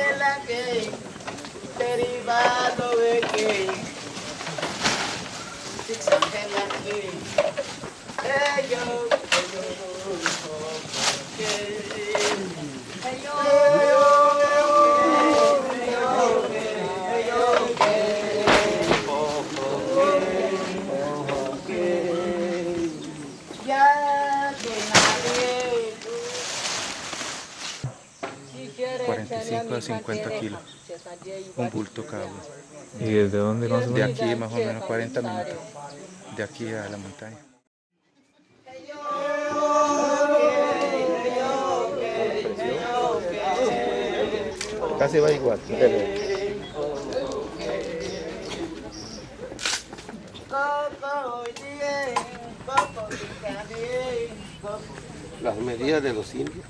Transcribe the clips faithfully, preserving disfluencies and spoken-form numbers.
Angela que derivado de que Six Angela que ello cuarenta y cinco a cincuenta kilos, un bulto cada uno. ¿Y desde dónde más o De menos? aquí más o menos cuarenta minutos, de aquí a la montaña. Casi va igual, pero... Las medidas de los indios.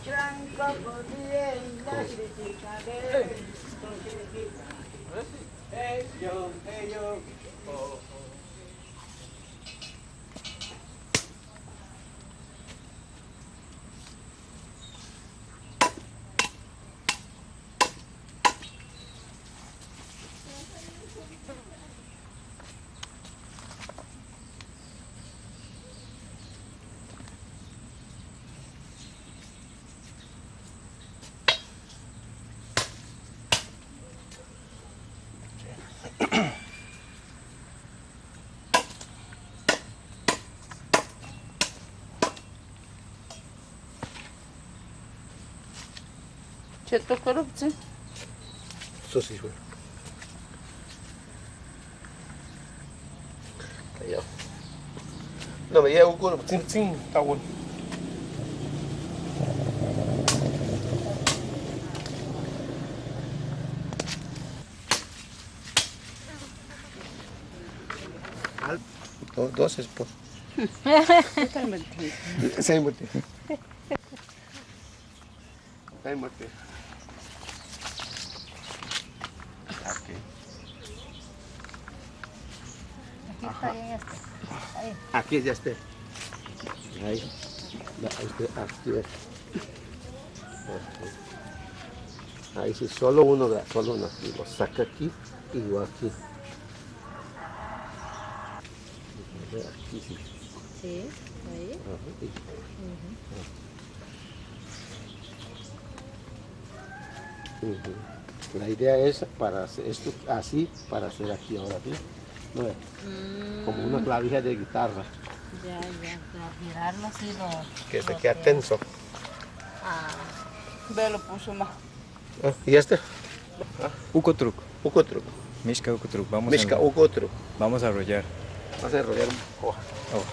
Cheto korupci. Eso sí fue. Allá. No, me llevo con sin sin, está bueno. Dos, dos esposos. Sem motivo. Sem motivo. Aquí. Ahí. Aquí ya esté. Ahí. Aquí, aquí. Ahí sí, solo uno, solo uno aquí. Lo saca aquí y lo aquí. Aquí sí. Sí, ahí. Ajá, y, uh-huh. Uh-huh. La idea es para hacer esto así, para hacer aquí ahora, ¿sí? ¿No es? Mm. Como una clavija de guitarra. Ya, ya, ya, girarlo así lo... Que lo se queda tenso. Ah. Ve, lo puso más. Ah, ¿y este? Ucotruk. Ucotruk. Mishka Ucotruk. Vamos Mishka a Ucotruk. Vamos a arrollar. Vamos a enrollar un hoja. Oh.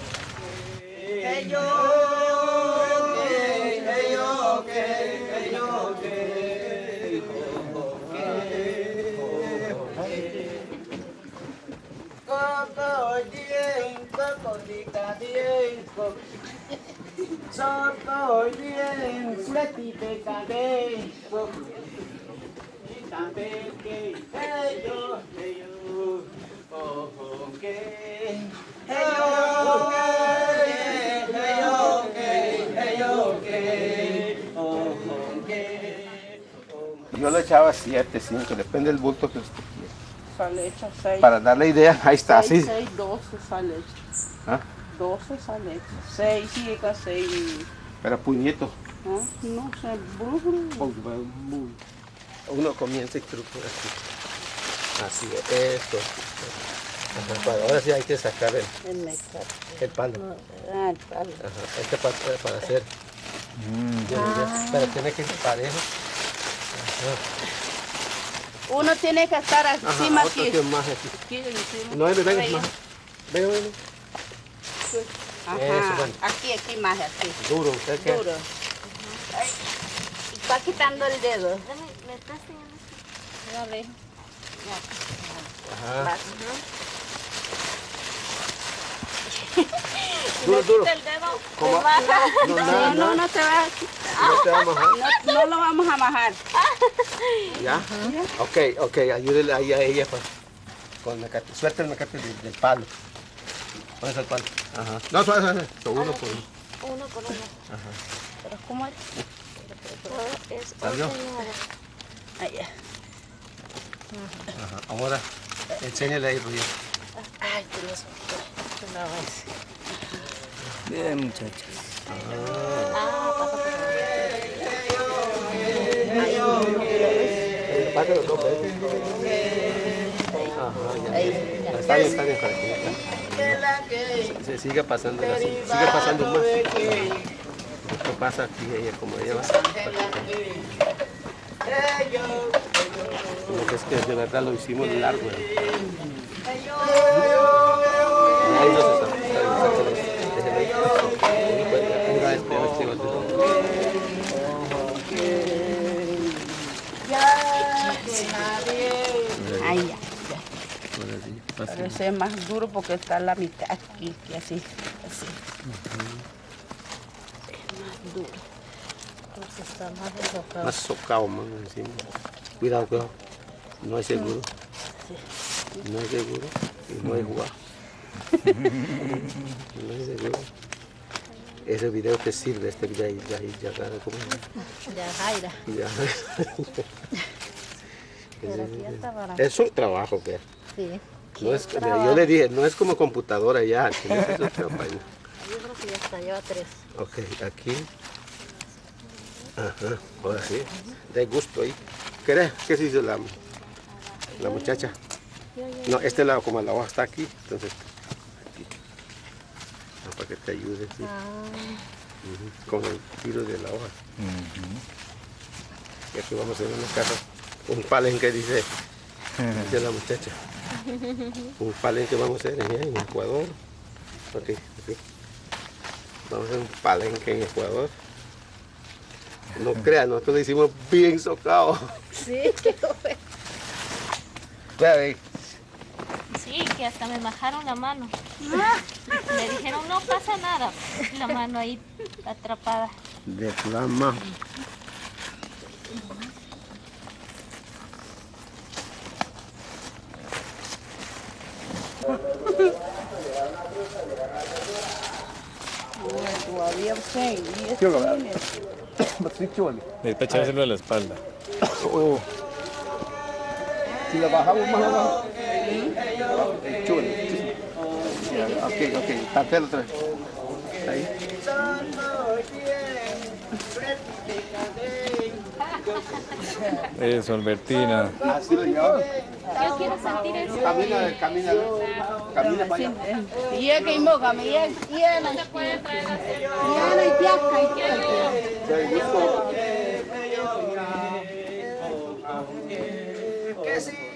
Yo le echaba siete, cinco, depende del bulto que usted quiera. Sale hecha seis. Para darle idea, ahí está, seis, así. seis, doce sale hecha. ¿Ah? doce sale hecha. seis, llega seis. Pero puñito. ¿Ah? No sé, brujuru. Uno comienza y truco así. Así, esto. Ajá, para, ahora sí hay que sacar el, el palo. Ah, el palo. Ajá, este para, para hacer. Mm. Ya, ya, pero tiene que ser parejo. Ajá. Uno tiene que estar encima. Ajá, aquí. Más aquí. Aquí encima. No, venga, venga, más. Venga, venga. Ajá. Eso, bueno. Aquí, aquí más, aquí. Duro, ¿usted qué? Duro. Ay, va quitando el dedo. ¿Me estás enseñando? Dale. Ajá. Vas. Duro, duro. El dedo, ¿Cómo? te baja. No, No, nada, no, nada. no te va a quitar. ¿No te va a mojar? No, no lo vamos a bajar. ¿Ya? Uh-huh. Ok, ok, ayúdele ahí a ella pues, con el mecate. Suelta el mecate del, del palo. ¿Dónde está el palo? Ajá. No, suave, suave. Uno por uno. Uno por uno. Ajá. Pero ¿cómo es? Todo es ¿Salió? ordenado. Ahí ya. Ajá. Ahora, enséñale ahí, Roger. Ay, Dios mío. No es. Bien, muchachos. Ah, pasa por Pásalo dos veces. Ajá, ya. ahí. Está bien, está bien, para que se, se siga pasando así, sigue pasando más. Esto pasa aquí, ella como ella va. Lo que es que de verdad lo hicimos largo. ¿eh? Ahí no se sabe, está bien, sácalo, déjalo ahí. Una vez, pero este otro. Ahí ya. Ahora sí, pasa. Pero ese es más duro porque está la mitad aquí, que así. Así. Es más duro. Entonces está más enfocado. Más socado, más encima. Cuidado, cuidado. No hay seguro. No hay seguro. Y no hay jugado. No hay seguro. Ese video te sirve, este video ahí, ya, ya, ya, ¿cómo es? Ya, Jaira. Ya. Pero aquí ya está barato. Es un trabajo, que Sí. no es, yo le dije, no es como computadora ya. Que no es eso, trabajo. Yo creo que ya está, lleva tres. Ok, aquí. Ajá, ahora sí. De gusto ahí. ¿Querés? ¿Qué se hizo la, la muchacha? No, este lado, como la hoja está aquí, entonces aquí. No, para que te ayude, sí. Ujú, con el tiro de la hoja. Y aquí vamos a hacer una casa, un palenque, dice, dice la muchacha. Un palenque vamos a hacer en, en Ecuador. Ok, ok. Vamos a hacer un palenque en Ecuador. No crean, nosotros lo hicimos bien socado. Sí, qué bueno. Vea ahí. Sí, que hasta me bajaron la mano. Me dijeron, no pasa nada. La mano ahí atrapada. De flama. Todavía sé. Necesita echárselo a la espalda. Si lo bajamos más abajo. Chulo. Ok, ok. Tapelo otra vez. Ahí. Eso, Albertina. Así lo llevamos. Yo quiero sentir eso. Camina, camina. Camina para allá. Y es que invoca, me llena. Llena y piasca y Que sí.